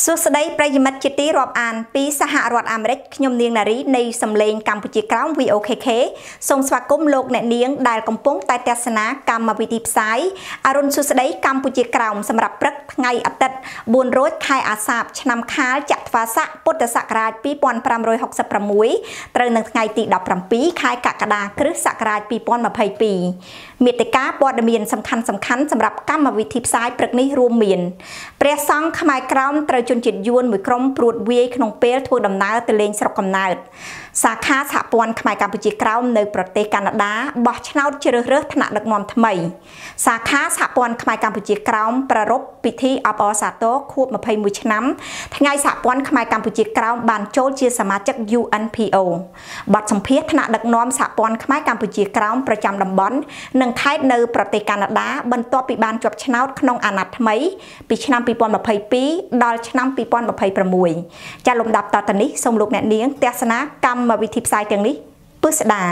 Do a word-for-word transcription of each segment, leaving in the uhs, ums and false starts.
សួស្តីប្រិយមិត្តជាទីរាប់អានពីសហរដ្ឋអាមេរិកខ្ញុំនាងណារីនៃសំឡេងកម្ពុជាក្រោម វី អូ ខេ ខេ សូមស្វាគមន៍លោកអ្នកនាងដែលកំពុងតែទស្សនាកម្មវិធីផ្សាយអរុនសួស្តីកម្ពុជាក្រោមសម្រាប់ព្រឹកថ្ងៃអាទិត្យបួនរោចខែអាសាឍឆ្នាំខាលចត្វាស័កពុទ្ធសករាជពីរពាន់ប្រាំរយហុកសិបប្រាំមួយត្រូវនឹងថ្ងៃទីដប់ប្រាំពីរខែកក្កដាគ្រិស្តសករាជពីរពាន់ម្ភៃពីរមេតិកាព័ត៌មានសំខាន់សំខាន់សម្រាប់កម្មវិធីផ្សាយព្រឹកនេះរួមមានព្រះសង្ឃខ្មែរក្រោមត្រូវជនជាតិយួនមួយក្រុមព្រួតវាយក្នុងពេលធ្វើដំណើរទៅលេងស្រុកកំណើតសាខាសហព័ន្ធខ្មែរកម្ពុជាក្រោមនៅប្រទេសកាណាដាបោះឆ្នោតជ្រើសរើសថ្នាក់ដឹកនាំថ្មីសាខាសហព័ន្ធខ្មែរកម្ពុជាក្រោមប្រារព្ធពិធីអបអរសាទរខួបម្ភៃមួយឆ្នាំថ្ងៃសហព័ន្ធខ្មែរកម្ពុជាក្រោមបានចូលជាសមាជិក យូ អិន ភី អូ បទសម្ភាសន៍ថ្នាក់ដឹកនាំសហព័ន្ធខ្មែរកម្ពុជាក្រោមប្រចាំតំបន់និងខេត្តនៅប្រទេសកាណាដាបន្ទាប់ពីបានជាប់ឆ្នោតក្នុងអាណត្តិថ្មីពីឆ្នាំពីរពាន់ម្ភៃពីរដល់ឆ្នាំពីរពាន់ម្ភៃប្រាំមួយចាលំដាប់តទៅនេះសូមលោកអ្នកនាងទស្សនាកម្មវិធីផ្សាយទាំងនេះពិស្ដា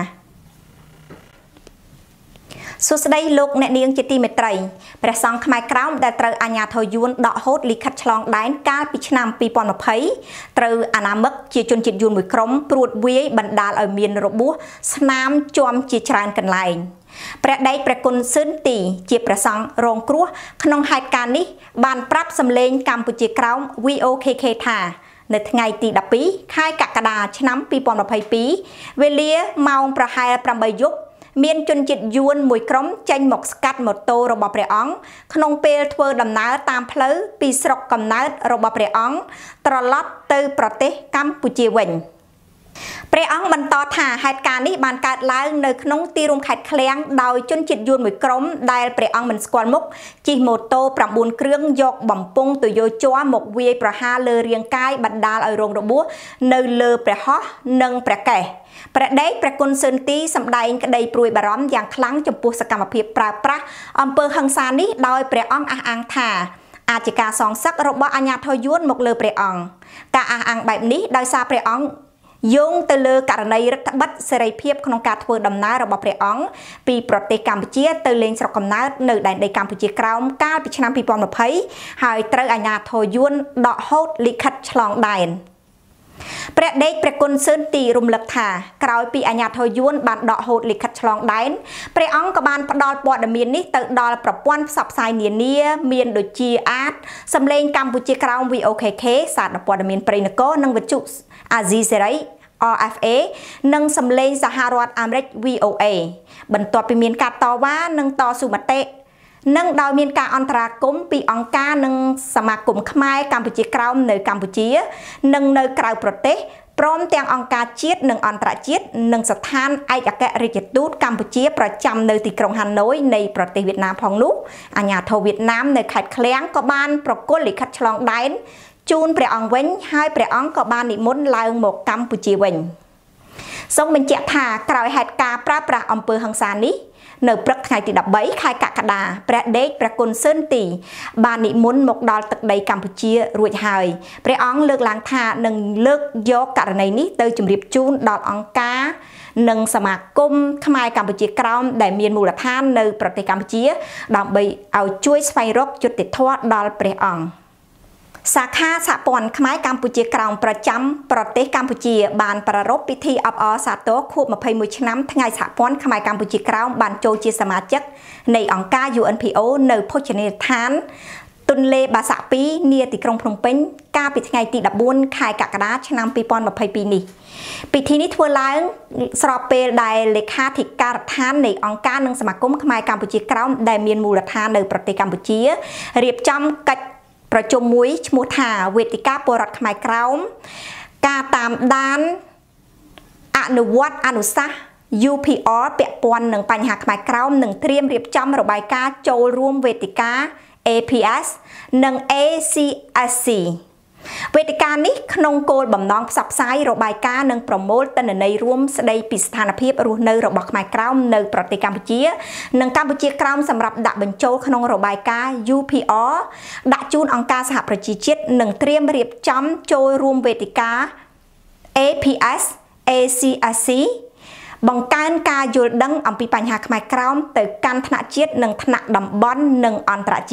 សួស្តីលោកអ្នកនាងជាទីមេត្រីព្រះសង្ឃខ្មែរក្រោមដែលត្រូវអាជ្ញាធរយួនដកហូតលិខិតឆ្លងដែនកាលពីឆ្នាំពីរពាន់ម្ភៃត្រូវអាណាមិកជាជនជាតិយួនមួយក្រុមព្រួតវាយបណ្ដាលឲ្យមានរបួសស្នាមជាំជាច្រើនកន្លែងព្រះដេចព្រះគុណស៊ិនទីជាព្រះសង្ឃរងគ្រោះក្នុងហេតុការណ៍នេះបានប្រាប់សម្លេងកម្ពុជាក្រោម វី អូ ខេ ខេ ថានៅថ្ងៃទីដប់ពីរខែកក្កដាឆ្នាំពីរពាន់ម្ភៃពីរវេលាម៉ោងប្រហែលប្រាំបីយប់មានជនជាតិយួនមួយក្រុមចេញមកស្កាត់ម៉ូតូរបស់ព្រះអង្គក្នុងពេលធ្វើដំណើរតាមផ្លូវពីស្រុកកំណើតរបស់ព្រះអង្គត្រឡប់ទៅប្រទេសកម្ពុជាវិញព្រះអង្គបន្តថាហេតុការណ៍នេះបានកើតឡើងនៅក្នុងទីរួមខេត្តឃ្លាំងដោយជនជាតិយួនមួយក្រុមដែលព្រះអង្គមិនស្គាល់មុខជិះម៉ូតូប្រាំបួនគ្រឿងយកបំពង់ទុយោជ័រមកវាយប្រហារលើរាងកាយបណ្ដាលឲ្យរងរបួសនៅលើព្រះហស្ថនិងព្រះកេសព្រះដេចព្រះគុណស៊ិនទីសម្ដែងក្តីព្រួយបារម្ភយ៉ាងខ្លាំងចំពោះសកម្មភាពប្រើប្រាស់អំពើហិង្សានេះដោយព្រះអង្គអះអាងថាអាចជាការសងសឹករបស់អាជ្ញាធរយួនមកលើព្រះអង្គការអះអាងបែបនេះដោយសារព្រះអង្គយោងទៅលើករណីរដ្ឋបិទសេរីភាពក្នុងការធ្វើដំណើររបស់ព្រះអង្គពីប្រទេសកម្ពុជាទៅលេងស្រុកកំណើតនៅដែនដីកម្ពុជាក្រោមកាលពីឆ្នាំពីរពាន់ម្ភៃហើយត្រូវអាជ្ញាធរយួនដកហូតលិខិតឆ្លងដែនព្រះដេចព្រះគុណស៊ិនទីរំលឹកថាក្រោយពីអាជ្ញាធរយួនបានដកហូតលិខិតឆ្លងដែនព្រះអង្គក៏បានផ្ដល់ព័ត៌មាននេះទៅដល់ប្រព័ន្ធផ្សព្វផ្សាយនានាមានដូចជាអាចសម្លេងកម្ពុជាក្រោម វី អូ ខេ ខេ សារព័ត៌មានព្រៃនគរនិងវិទ្យុអាស៊ីសេរី អារ អេហ្វ េ និងសម្លេងសហរដ្ឋអាមេរិក វី អូ អេ បន្ទាប់ពីមានការតវ៉ានិងតស៊ូមតិនិងដោយមានការអន្តរាគមន៍ពីអង្គការនិងសមាគមខ្មែរកម្ពុជាក្រោមនៅកម្ពុជានិងនៅក្រៅប្រទេសព្រមទាំងអង្គការជាតិនិងអន្តរជាតិនិងស្ថានឯកអគ្គរដ្ឋទូតកម្ពុជាប្រចាំនៅទីក្រុងហាណូយនៃប្រទេសវៀតណាមផងនោះអាជ្ញាធរវៀតណាមនៅខេត្តឃ្លាំងក៏បានប្រគល់លិខិតឆ្លងដែនជូនព្រះអង្គវិញហើយព្រះអង្គក៏បាននិមន្តឡើងមកកម្ពុជាវិញសូមបញ្ជាក់ថាក្រោយហេតុការណ៍ប្រើប្រាស់អំពើហិង្សានេះនៅព្រឹកថ្ងៃទីដប់បីខែកក្កដាព្រះដេចព្រះគុណស៊ិនទីបាននិមន្តមកដល់ទឹកដីកម្ពុជារួចហើយព្រះអង្គលើកឡើងថានឹងលើកយកករណីនេះទៅជម្រាបជូនដល់អង្គការនិងសមាគមខ្មែរកម្ពុជាក្រោមដែលមានមូលដ្ឋាននៅប្រទេសកម្ពុជាដើម្បីឲ្យជួយស្វែងរកយុត្តិធម៌ដល់ព្រះអង្គសាខាសហព័ន្ធខ្មែរកម្ពុជាក្រោមប្រចាំប្រទេសកម្ពុជាបានប្រារព្ធពិធីអបអរសាទរខួបម្ភៃមួយឆ្នាំថ្ងៃសហព័ន្ធខ្មែរកម្ពុជាក្រោមបានចូលជាសមាជិកនៃអង្គការ យូ អិន ភី អូ នៅភោជនីយដ្ឋានទុនលេបាសាក់ពីរនាទីក្រុងភ្នំពេញកាលពីថ្ងៃទីដប់បួនខែកក្កដាឆ្នាំពីរពាន់ម្ភៃពីរនេះពិធីនេះធ្វើឡើងស្របពេលដែលលេខាធិការដ្ឋាននៃអង្គការនិងសមាគមខ្មែរកម្ពុជាក្រោមដែលមានមូលដ្ឋាននៅប្រទេសកម្ពុជារៀបចំកិច្ចប្រជុំមួយឈ្មោះថាវេទិកាពលរដ្ឋខ្មែរក្រោមការតាមដានអនុវត្តអនុសាសន៍ យូ ភី អារ ពាក់ព័ន្ធនឹងបញ្ហាខ្មែរក្រោមនិងត្រៀមរៀបចំរបាយការណ៍ចូលរួមវេទិកា អេ ភី អេស និង អេ ស៊ី អេស ស៊ី វេទិកានេះក្នុងគោលបំណងផ្សព្វផ្សាយរបាយការណ៍និងប្រមូលទិន្នន័យរួមស្ដីពីស្ថានភាពរស់នៅរបស់ខ្មែរក្រោមនៅប្រទេសកម្ពុជានិងកម្ពុជាក្រោមសម្រាប់ដាក់បញ្ចូលក្នុងរបាយការណ៍ យូ ភី អារ ដាក់ជូនអង្គការសហប្រជាជាតិនិងត្រៀមរៀបចំចូលរួមវេទិកា អេ ភី អេស អេ ស៊ី អេស ស៊ី បង្កើនការយល់ដឹងអំពីបញ្ហាខ្មែរក្រោមទៅកាន់ថ្នាក់ជាតិនិងថ្នាក់តំបន់និងអន្តរជាតិ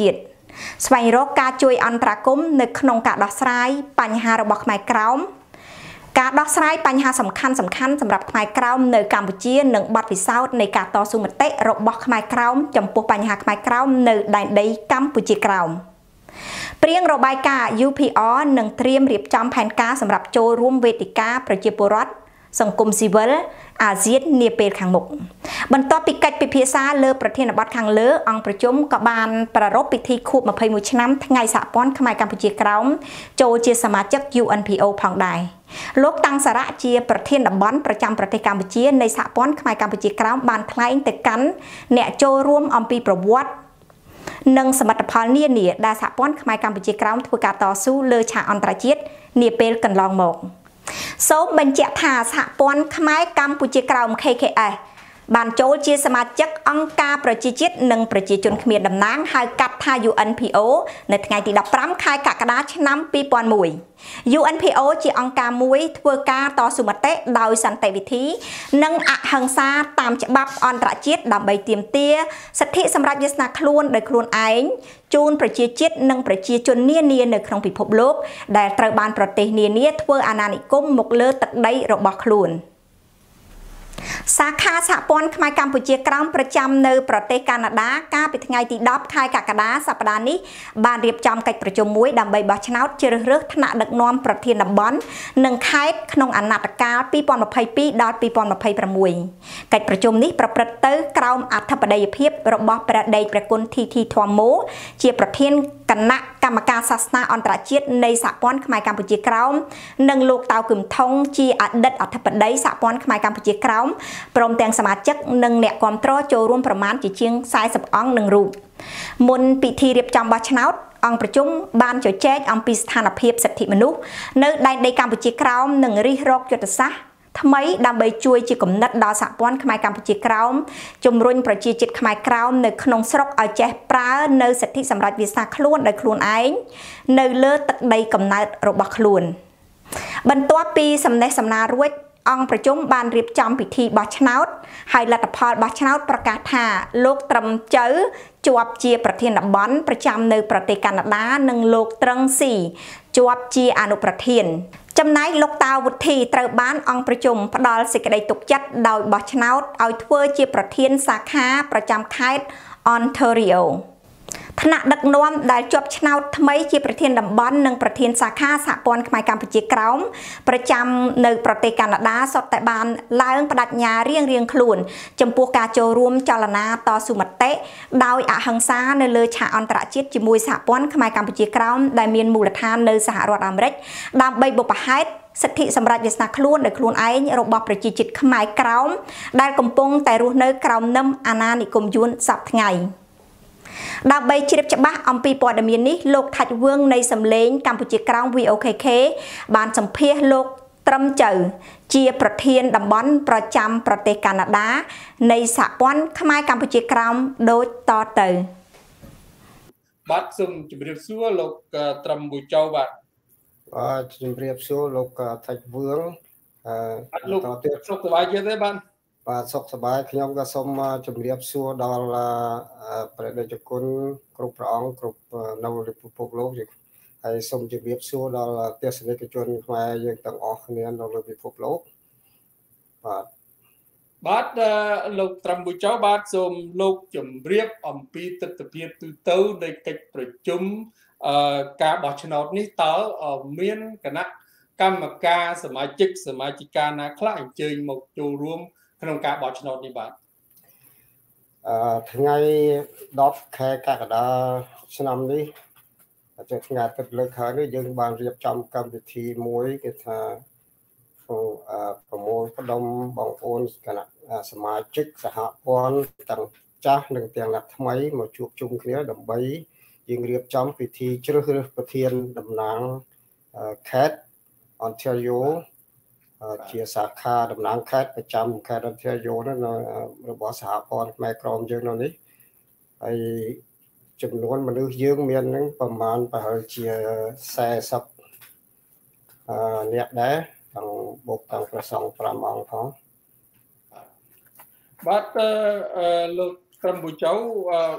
ស្វែងរកការជួយអន្តរាគមន៍នៅក្នុងការដោះស្រាយបញ្ហារបស់ខ្មែរក្រោមការដោះស្រាយបញ្ហាសំខាន់សំខាន់សម្រាប់ខ្មែរក្រោមនៅកម្ពុជានិងបទពិសោធន៍នៃការតស៊ូមតិរបស់ខ្មែរក្រោមចំពោះបញ្ហាខ្មែរក្រោមនៅដែនដីកម្ពុជាក្រោមព្រៀងរបាយការណ៍ U P R នឹងត្រៀមរៀបចំផែនការសម្រាប់ចូលរួមវេទិកាប្រជាពលរដ្ឋសង្គមស៊ីវិលអាស៊ាននាពេលខាងមុខបន្ទាប់ពីកិច្ចពិភាក្សាលើប្រធានបទខាងលើអង្គប្រជុំក៏បានប្រារព្ធពិធីខួបម្ភៃមួយឆ្នាំថ្ងៃសហព័ន្ធខ្មែរកម្ពុជាក្រោមចូលជាសមាជិក U N P O ផងដែរលោកតាំងសារៈជាប្រធានតំបន់ប្រចាំប្រទេសកម្ពុជានៃសហព័ន្ធខ្មែរកម្ពុជាក្រោមបានថ្លែងទៅកាន់អ្នកចូលរួមអំពីប្រវត្តិនិងសមិទ្ធផលនានាដែលសហព័ន្ធខ្មែរកម្ពុជាក្រោមធ្វើការតស៊ូលើឆាកអន្តរជាតិនាពេលកន្លងមកសូមបញ្ជាក់ថាសហព័ន្ធខ្មែរកម្ពុជាក្រោម K K S បានចូលជាសមាជិកអង្គការប្រជាជាតិនិងប្រជាជនគ្មានតំណាងហៅកាត់ថា U N P O នៅថ្ងៃទីដប់ប្រាំខែកក្កដាឆ្នាំពីរពាន់មួយ U N P O ជាអង្គការមួយធ្វើការតស៊ូមតិដោយសន្តិវិធីនិងអហិង្សាតាមច្បាប់អន្តរជាតិដើម្បីទាមទារសិទ្ធិសម្រេចវាសនាខ្លួនដោយខ្លួនឯងជូនប្រជាជាតិនិងប្រជាជននានានៅក្នុងពិភពលោកដែលត្រូវបានប្រទេសនានាធ្វើអាណានិគមមកលើទឹកដីរបស់ខ្លួនសាខាសហព័ន្ធខ្មែរកម្ពុជាក្រោមប្រចាំនៅប្រទេសកាណាដាកាលពីថ្ងៃទីដប់ខែកក្កដាសប្តាហ៍នេះបានរៀបចំកិច្ចប្រជុំមួយដើម្បីបោះឆ្នោតជ្រើសរើសថ្នាក់ដឹកនាំប្រធានតំបន់និងខេត្តក្នុងអាណត្តិកាលពីរពាន់ម្ភៃពីរដល់ពីរពាន់ម្ភៃប្រាំមួយកិច្ចប្រជុំនេះប្រព្រឹត្តទៅក្រោមអធិបតីភាពរបស់ព្រះដេចព្រះគុណ ធី ធី ធម្មោជាប្រធានគណៈកម្មការសាសនាអន្តរជាតិនៃសហព័ន្ធខ្មែរកម្ពុជាក្រោមនិងលោកតៅគឹមថុងជាអតីតអធិបតីសហព័ន្ធខ្មែរកម្ពុជាក្រោមព្រមទាំងសមាជិកនិងអ្នកគាំទ្រចូលរួមប្រមាណជាជាងសែសិបអង្គនឹងរូបមុនពិធីរៀបចំបោះឆ្នោតអង្គប្រជុំបានជជែកអំពីស្ថានភាពសិទ្ធិមនុស្សនៅដែនដីកម្ពុជាក្រោមនិងរិះរកយុទ្ធសាស្ត្រថ្មីដើម្បីជួយជាគំនិតដល់សហព័ន្ធខ្មែរកម្ពុជាក្រោមជំរុញប្រជាជាតិខ្មែរក្រោមនៅក្នុងស្រុកឲ្យចេះប្រើនៅសិទ្ធិសម្រេចវាសនាខ្លួនដោយខ្លួនឯងនៅលើទឹកដីកំណើតរបស់ខ្លួនបន្ទាប់ពីសំណេះសំណាលរួចអង្គប្រជុំបានរៀបចំពិធីបោះឆ្នោតហើយលទ្ធផលបោះឆ្នោតប្រកាសថាលោកត្រឹមចៅជាប់ជាប្រធានតំបន់ប្រចាំនៅប្រទេសកាណាដានិងលោកត្រឹងស៊ីជាប់ជាអនុប្រធានចំណែកលោកតាវុធីត្រូវបានអង្គប្រជុំផ្ដល់សេចក្តីទុកចិត្តដោយបោះឆ្នោតឲ្យធ្វើជាប្រធានសាខាប្រចាំខេត្ត Ontario ថ្នាក់ដឹកនាំដែលជាប់ឆ្នោតថ្មីជាប្រធានតំបន់និងប្រធានសាខាសហព័ន្ធខ្មែរកម្ពុជាក្រោមប្រចាំនៅប្រទេសកាណាដាសុទ្ធតែបានឡើងបដិញ្ញារៀងរៀងខ្លួនចំពោះការចូលរួមចលនាតស៊ូមតិដោយអហិង្សានៅលើឆាកអន្តរជាតិជាមួយសហព័ន្ធខ្មែរកម្ពុជាក្រោមដែលមានមូលដ្ឋាននៅសហរដ្ឋអាមេរិកដើម្បីបុព្វហេតុសិទ្ធិសម្រេចវាសនាខ្លួនដោយខ្លួនឯងរបស់ប្រជាជាតិខ្មែរក្រោមដែលកំពុងតែរស់នៅក្រោមនឹមអាណានិគមយួនសពថ្ងៃដើម្បីជ្រាបច្បាស់អំពីព័ត៌មាននេះលោកថាច់វឿងនៃសម្លេងកម្ពុជាក្រោម V O K K បានសម្ភាសលោកត្រឹមចៅជាប្រធានតំបន់ប្រចាំប្រទេសកាណាដានៃសហព័ន្ធខ្មែរកម្ពុជាក្រោមដូចតទៅបាទសូមជម្រាបសួរលោកត្រឹមមួយចៅបាទបាទជម្រាបសួរលោកថាច់វឿងអឺលោកទៀតសុខសប្បាយទេបាទបាទសុខសប្បាយខ្ញុំក៏សូមជម្រាបសួរដល់ព្រះតេជគុណគ្រប់ព្រះអង្គគ្រប់នៅពិភពលោកហើយសូមជម្រាបសួរដល់ទស្សនិកជនខ្មែរយើងទាំងអស់គ្នានៅលើពិភពលោកបាទបាទលោកត្រឹមមួយចៅបាទសូមលោកជម្រាបអំពីទស្សនវិជ្ជាទូទៅនៃកិច្ចប្រជុំអឺការបោះឆ្នោតនេះតើមានគណៈកម្មការសមាជិកសមាជិកាណាខ្លះអញ្ជើញមកចូលរួមក្នុងការបោះឆ្នោតនេះបាទអឺថ្ងៃដប់ខែកក្កដាឆ្នាំនេះតែថ្ងៃទឹកលើកខែនេះយើងបានរៀបចំកម្មវិធីមួយគេថាប្រមូលផ្ដុំបងប្អូនគណៈសមាជិកសហព័ន្ធទាំងចាស់និងទាំងអ្នកថ្មីមកជួបជុំគ្នាដើម្បីយើងរៀបចំពិធីជ្រើសរើសប្រធានតំណាងខេត្ត Ontario ជាសាខាតំណាងខេត្តប្រចាំខេត្ត Ontario នៅរបស់សហព័ន្ធខ្មែរក្រមយើងនៅនេះហើយចំនួនមនុស្សយើងមាននឹងប្រមាណប្រហែលជាសែសិបអឺអ្នកដែរទាំងបុកទាំងប្រសងប្រាំអង្គផងបាទលោកត្រឹមមួយចៅ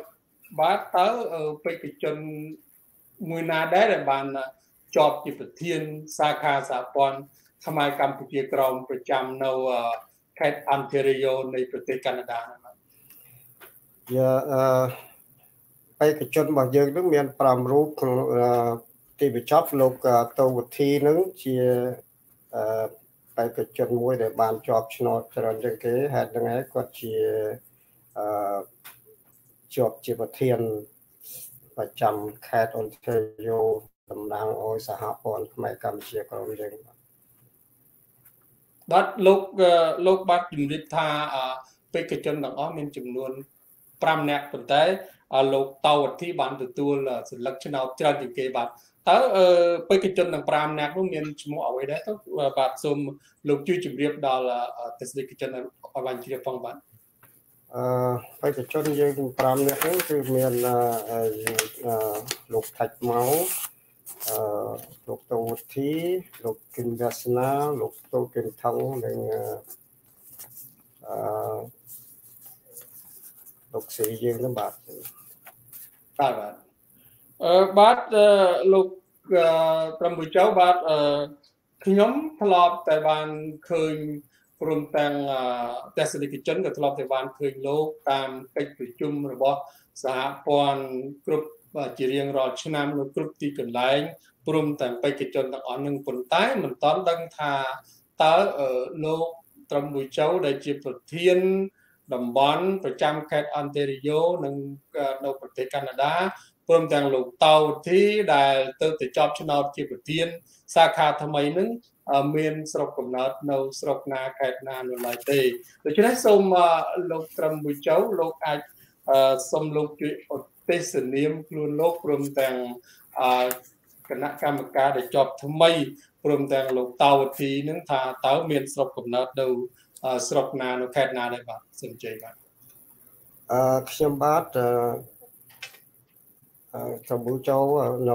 បាទតើបេក្ខជនមួយណាដែរដែលបានជាប់ជាប្រធានសាខាសហព័ន្ធខ្មែរកម្ពុជាក្រោមប្រចាំនៅខេត្ត Ontario នៃប្រទេសកាណាដាបាទយ៉ាអឺបេក្ខជនរបស់យើងនឹងមានប្រាំរូបក្នុងទីបញ្ចប់លោកតូវធីនឹងជាអឺបេក្ខជនមួយដែលបានជាប់ឆ្នោតច្រើនជាងគេហេតុហ្នឹងហើយគាត់ជាអឺជាប់ជាប្រធានប្រចាំខេត្ត Ontario តំណាងឲ្យសហព័ន្ធខ្មែរកម្ពុជាក្រមយើងបាទលោកលោកបាទជំរាបថាបេក្ខជនទាំងអស់មានចំនួនប្រាំនាក់ប៉ុន្តែលោកតៅវុធីបានទទួលសិលឹកឆ្នោតច្រើនជាងគេបាទតើបេក្ខជនទាំងប្រាំនាក់នោះមានឈ្មោះអ្វីដែរទៅបាទសូមលោកជួយជម្រាបដល់ទស្សនិកជនឲ្យបានជ្រាបផងបាទអឺបេក្ខជនយើងប្រាំនាក់នេះគឺមានលោកថាច់ម៉ៅអឺលោកតូវុធីលោកគិនវាសនាលោកតូគិនថងនិងអឺលោកស្រីយើងនឹងបាទបាទបាទអឺបាទលោកប្រមួយចៅបាទអឺខ្ញុំធ្លាប់តែបានឃើញព្រមទាំងទស្សនិកជនក៏ធ្លាប់តែបានឃើញលោកតាមកិច្ចប្រជុំរបស់សហព័ន្ធគ្រប់ជារៀងរាល់ឆ្នាំនៅគ្រប់ទីកន្លែងព្រមទាំងបេក្ខជនទាំងអស់នឹងប៉ុន្តែមិនទាន់ដឹងថាតើលោកត្រឹមមួយចៅដែលជាប្រធានតំបន់ប្រចាំខេត្ត Ontario និងនៅប្រទេសកាណាដាព្រមទាំងលោកតៅធីដែលទៅទៅជាប់ឆ្នោតជាប្រធានសាខាថ្មីនឹងមានស្រុកកំណើតនៅស្រុកណាខេត្តណានៅឡើយទេដូច្នេះសូមលោកត្រឹមមួយចៅលោកអាចសូមលោកជួយឧទ្ទេសនាមខ្លួនលោកព្រមទាំងគណៈកម្មការដែលជាប់ថ្មីព្រមទាំងលោកតៅធីនឹងថាតើមានស្រុកកំណើតនៅស្រុកណានៅខេត្តណាដែរបាទសូមជ័យបាទអឺខ្ញុំបាទអឺត្រឹមមួយចៅនៅ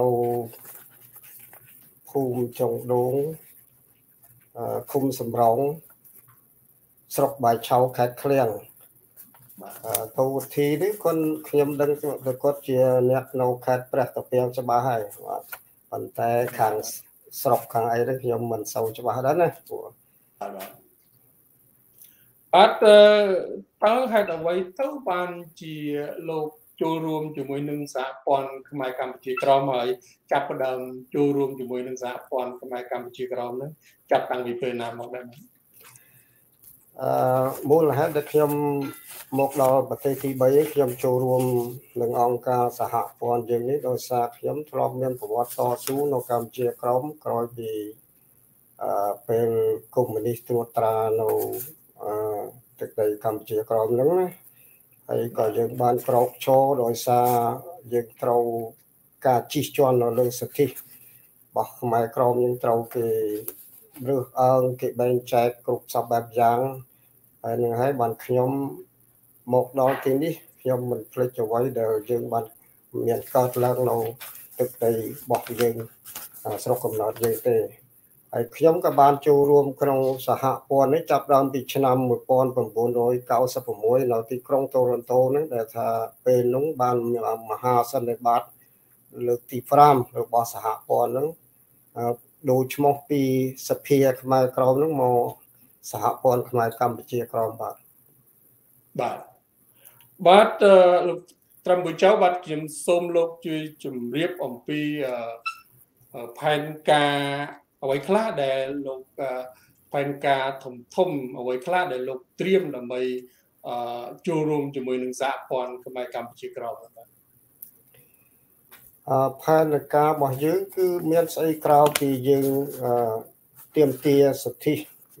ភូមិចុងដូងឃុំសំរងស្រុកបាយឆៅខេត្តឃ្លៀងតូវុធីនេះគាត់ខ្ញុំដឹងថាគាត់ជាអ្នកនៅខេត្តព្រះតាពាំងច្បាស់ហើយបាទប៉ុន្តែខាងស្រុកខាងអីនេះខ្ញុំមិនសូវច្បាស់ដែរណាព្រោះបាទតើហេតុអ្វីទៅបានជាលោកចូលរួមជាមួយនឹងសហព័ន្ធខ្មែរកម្ពុជាក្រមហើយចាប់ផ្ដើមចូលរួមជាមួយនឹងសហព័ន្ធខ្មែរកម្ពុជាក្រមហ្នឹងចាប់តាំងពីពេលណាមកដែរអឺមូលហេតុដែលខ្ញុំមកដល់ប្រទេសទីបីខ្ញុំចូលរួមនឹងអង្គការសហព័ន្ធយើងនេះដោយសារខ្ញុំធ្លាប់មានប្រវត្តិតស៊ូនៅកម្ពុជាក្រមក្រោយពីអឺពេលកុម្មុយនីសត្រួតត្រានៅអឺទឹកដីកម្ពុជាក្រមហ្នឹងណាហើយក៏យើងបានក្រោកឈរដោយសារយើងត្រូវការជិះជាន់នៅលើសិទ្ធិរបស់ខ្មែរក្រមយើងត្រូវគេរើសអើងគេបែងចែកគ្រប់សពបែបយ៉ាងហើយនឹងហើយបានខ្ញុំមកដល់ទីនេះខ្ញុំមិនភ្លេចអ្វីដែលយើងបានមានកើតឡើងនៅទឹកដីរបស់យើងស្រុកកំណើតយើងទេហើយខ្ញុំក៏បានចូលរួមក្នុងសហព័ន្ធនេះចាប់ផ្ដើមពីឆ្នាំmột nghìn chín trăm chín mươi sáuនៅទីក្រុងតូរ៉ុនតូហ្នឹងដែលថាពេលនោះបានមហាសន្និបាតលើកទីប្រាំរបស់សហព័ន្ធហ្នឹងដូរឈ្មោះពីសភាខ្មែរក្រមហ្នឹងមកសហព័ន្ធខ្មែរកម្ពុជាក្រមបាទបាទបាទលោកត្រឹមមួយចៅបាទខ្ញុំសូមលោកជួយជម្រាបអំពីផែនការអ្វីខ្លះដែលលោកផែនការធំធំអ្វីខ្លះដែលលោកត្រៀមដើម្បីចូលរួមជាមួយនឹងសហព័ន្ធខ្មែរកម្ពុជាក្រមបាទអឺផែនការរបស់យើងគឺមានស្អីក្រៅពីយើងទាមទារសិទ្ធិ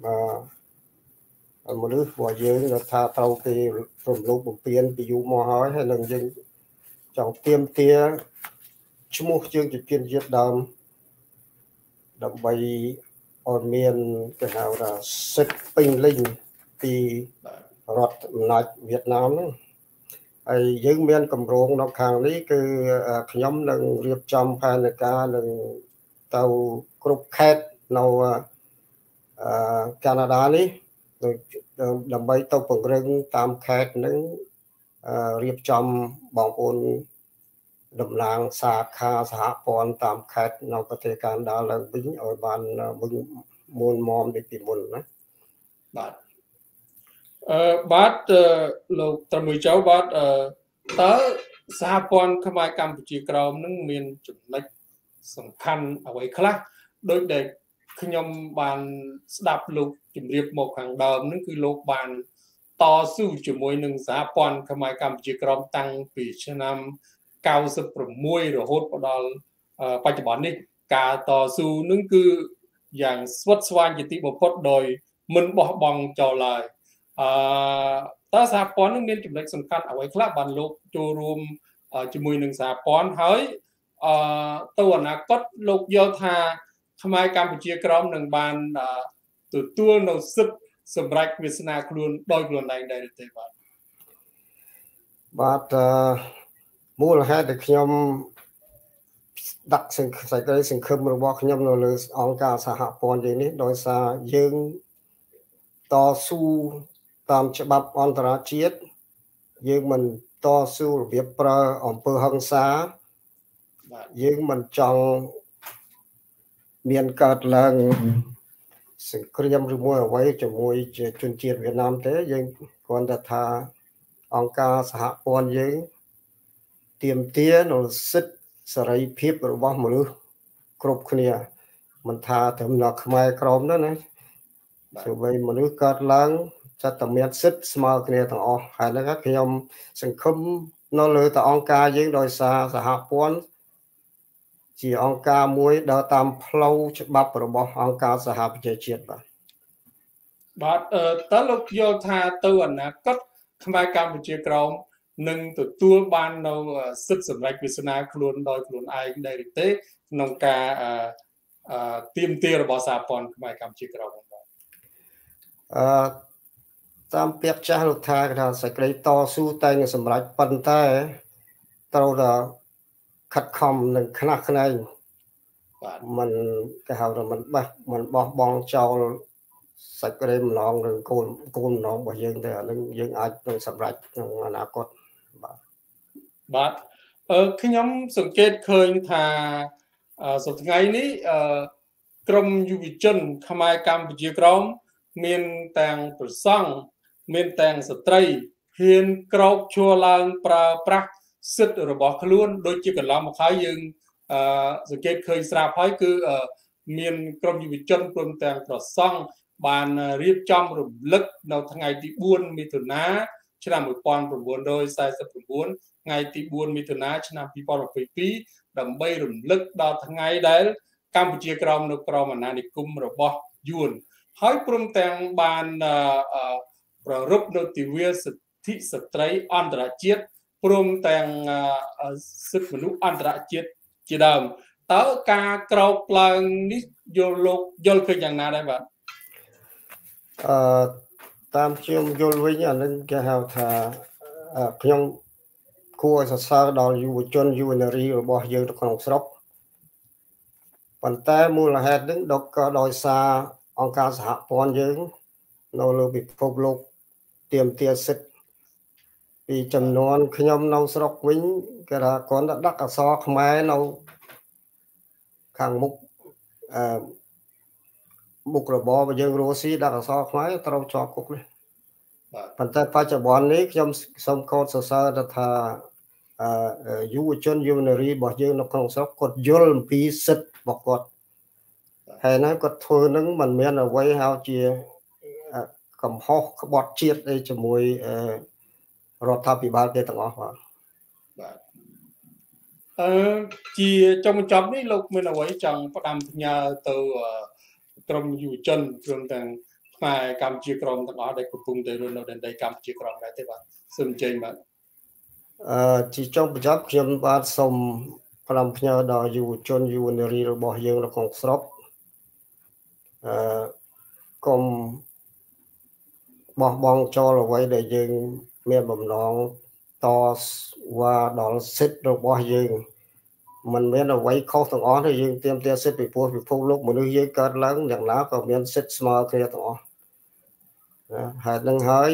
អឺមនុស្សរបស់យើងថាត្រូវគេរំលោភបំពានពីយូរមកហើយហើយនឹងយើងចង់ទាមទារឈ្មោះយើងជាជនជាតិដើមដើម្បីឲ្យមានគេហៅថាសិទ្ធិពេញលេញពីរដ្ឋអំណាចវៀតណាមហ្នឹងហើយយើងមានកម្រងនៅខាងនេះគឺខ្ញុំនឹងរៀបចំផែនការនឹងទៅគ្រប់ខេត្តនៅអឺកាណាដានេះដើម្បីទៅពង្រឹងតាមខេត្តហ្នឹងរៀបចំបងប្អូនតំណាងសាខាសហព័ន្ធតាមខេត្តនៅប្រទេសកាណាដាឡើងវិញឲ្យបានវិញមុនមមដូចពីមុនណាបាទអឺបាទលោកត្រឹមមួយចៅបាទអឺតើសហព័ន្ធខ្មែរកម្ពុជាក្រោមនឹងមានចំណុចសំខាន់អ្វីខ្លះដោយដែលខ្ញុំបានស្ដាប់លោកជម្រាបមកខាងដើមនឹងគឺលោកបានតស៊ូជាមួយនឹងសហព័ន្ធខ្មែរកម្ពុជាក្រោមតាំងពីឆ្នាំเก้าสิบหกរហូតដល់បច្ចុប្បន្ននេះការតស៊ូនឹងគឺយ៉ាងស្វិតស្វាញជាទីបំផុតដោយមិនបោះបង់ចោលឡើយអឺតើសហព័ន្ធនឹងមានចំណុចសំខាន់អ្វីខ្លះបានលោកចូលរួមជាមួយនឹងសហព័ន្ធហើយអឺទៅអនាគតលោកយល់ថាខ្មែរកម្ពុជាក្រមនឹងបានទទួលនៅសិទ្ធិសម្រាប់វាសនាខ្លួនដោយខ្លួនឯងដែរទេបាទបាទមូលហេតុដែលខ្ញុំដាក់សេចក្តីសង្ឃឹមរបស់ខ្ញុំនៅលើអង្គការសហព័ន្ធនេះដោយសារយើងតស៊ូតាមច្បាប់អន្តរជាតិយើងមិនតស៊ូរបៀបប្រើអំពើហិង្សាយើងមិនចង់មានកើតឡើងសង្គ្រាមឬមួយអ្វីជាមួយជនជាតិវៀតណាមទេយើងគ្រាន់តែថាអង្គការសហព័ន្ធយើងទាមទារនូវសិទ្ធិសេរីភាពរបស់មនុស្សគ្រប់គ្នាមិនថាត្រឹមតែខ្មែរក្រមនោះណាទោះបីមនុស្សកើតឡើងចាត់តែមានសិទ្ធិស្មើគ្នាទាំងអស់ហើយហ្នឹងខ្ញុំសង្ឃឹមនៅលើតអង្គការយើងដោយសារសហព័ន្ធជាអង្គការមួយដើរតាមផ្លូវច្បាប់របស់អង្គការសហប្រជាជាតិបាទបាទតើលោកយល់ថាទៅអនាគតខ្មែរកម្ពុជាក្រមនឹងទទួលបាននៅសិទ្ធិសម្រេចវាសនាខ្លួនដោយខ្លួនឯងដែរទេក្នុងការទាមទាររបស់សហព័ន្ធខ្មែរកម្ពុជាក្រមបាទអឺតាមពាក្យចាស់លោកថាគេថាសេចក្តីតស៊ូតែងសម្រេចប៉ុន្តែត្រូវតែខិតខំនឹងខ្នះខ្នែងបាទมันគេហៅថាมันបេះมันបោះបង់ចោលសាច់ក្តីម្លងឬគោលគោលម្លងរបស់យើងទៅអានឹងយើងអាចនឹងសម្រេចក្នុងអនាគតបាទបាទអឺខ្ញុំសង្កេតឃើញថាសប្តាហ៍ថ្ងៃនេះអឺក្រមយុវជនខ្មែរកម្ពុជាក្រមមានទាំងប្រសង់មានទាំងស្ត្រីហ៊ានក្រោកឈរឡើងប្រើប្រាស់សិទ្ធិរបស់ខ្លួនដូចជាកន្លងមកហើយយើងអឺសង្កេតឃើញស្រាប់ហើយគឺមានក្រមយុវជនព្រមទាំងប្រសង់បានរៀបចំរំលឹកនៅថ្ងៃទីបួនមិថុនាឆ្នាំmột nghìn chín trăm四mươi chínថ្ងៃទីបួនមិថុនាឆ្នាំhai nghìn không trăm hai mươi haiដើម្បីរំលឹកដល់ថ្ងៃដែលកម្ពុជាក្រោមនៅក្រោមអាណានិគមរបស់យួនហើយព្រមទាំងបានប្រារព្ធនៅទិវាសិទ្ធិស្ត្រីអន្តរជាតិព្រមទាំងសិទ្ធិមនុស្សអន្តរជាតិជាដើមតើការក្រោកឡើងនេះយល់លោកយល់ឃើញយ៉ាងណាដែរបាទអឺតាមខ្ញុំយល់វិញអានឹងគេហៅថាខ្ញុំគួរឲ្យសរសើរដល់យុវជនយុវនារីរបស់យើងនៅក្នុងស្រុកប៉ុន្តែមូលហេតុនឹងដកក៏ដោយសារអង្គការសហព័ន្ធយើងនៅលើពិភពលោកទាមទារសិទ្ធិពីចំនួនខ្ញុំនៅស្រុកវិញគេថាគ្រាន់តែដាក់អក្សរខ្មែរនៅខាងមុខអឺមុខរបររបស់យើងរស់ស៊ីដាក់អក្សរខ្មែរត្រូវជាប់គុកនេះប៉ុន្តែបច្ចុប្បន្ននេះខ្ញុំសូមកោតសរសើរថាអឺយុវជនយុវនារីរបស់យើងនៅក្នុងស្រុកគាត់យល់អំពីសិទ្ធិរបស់គាត់ហើយណាគាត់ធ្វើនឹងមិនមានអ្វីហៅជាកំហុសក្បត់ជាតិអីជាមួយរដ្ឋាភិបាលទេទាំងអស់បាទបាទអឺជាចុងបញ្ចប់នេះលោកមានអ្វីចង់ផ្ដាំផ្ញើទៅក្រុមយុវជនព្រមទាំងខ្មែរកម្ពុជាក្រមទាំងអស់ដែលកំពុងតែរស់នៅដែនដីកម្ពុជាក្រមដែរទេបាទសូមអញ្ជើញបាទអឺជាចុងបញ្ចប់ខ្ញុំបាទសូមផ្ដាំផ្ញើដល់យុវជនយុវនារីរបស់យើងនៅក្នុងស្រុកអឺកុំបោះបង់ចោលអ្វីដែលយើងមានបំណងតវ៉ាដល់សិទ្ធិរបស់យើងមិនមានអ្វីខុសទាំងអស់ទេយើងទាមទារសិទ្ធិពីព្រោះពិភពលោកមនុស្សយើងកើតឡើងយ៉ាងណាក៏មានសិទ្ធិស្មើគ្នាទាំងអស់ហើយនឹងហើយ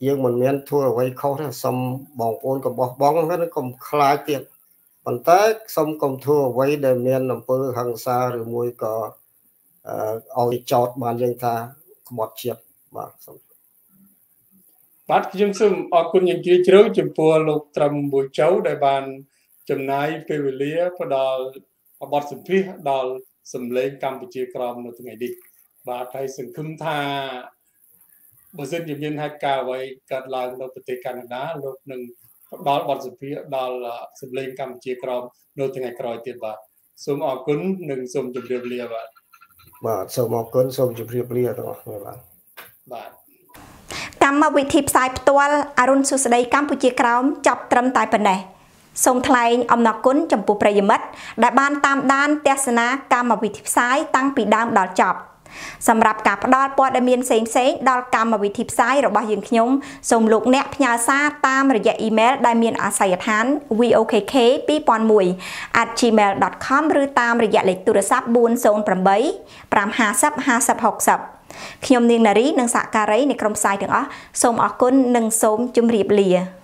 dương mình miền thua ở quay khâu thế xong bỏng ôn còn bỏng bóng hết nó còn khai tiền còn tới xong còn thua quay để miền làm bơ hàng xa rồi môi có ôi chọt bàn dân ta bọt chiếc và xong bắt chúng sum ở quân những kia chứa chụp bùa lục trầm buổi cháu đại bàn chấm nái về lía và đào bọt sum phi đào sum lên Campuchia kram nó từ ngày đi và thay sừng khum tha bờ dân dân dân hai cao vậy cả là nóประเทศ Canada lúcหนึ่งđào bọt sum phi đào sum lên Campuchia kram nó từ ngày cày tiền và sum ở quânหนึ่ง sum chụp riêng lía vậy và sum ở quân sum chụp riêng lía đó các bạn កម្មវិធីផ្សាយផ្ទាល់អរុនសុស្ដីកម្ពុជាក្រោមចាប់ត្រឹមតែប៉ុណ្ណេះសូមថ្លែងអំណរគុណចំពោះប្រិយមិត្តដែលបានតាមដានទស្សនាកម្មវិធីផ្សាយតាំងពីដើមដល់ចប់សម្រាប់ការផ្ដល់ព័ត៌មានផ្សេងៗដល់កម្មវិធីផ្សាយរបស់យើងខ្ញុំសូមលោកអ្នកផ្ញើសារតាមរយៈអ៊ីមែលដែលមានអាសយដ្ឋាន v o k k two thousand one at gmail dot com ឬតាមរយៈលេខទូរស័ព្ទ four oh eight five five zero five zero six zeroខ្ញុំនាងនារីនិងសហការីនៃក្រុមផ្សាយទាំងអស់សូមអរគុណនិងសូមជម្រាបលា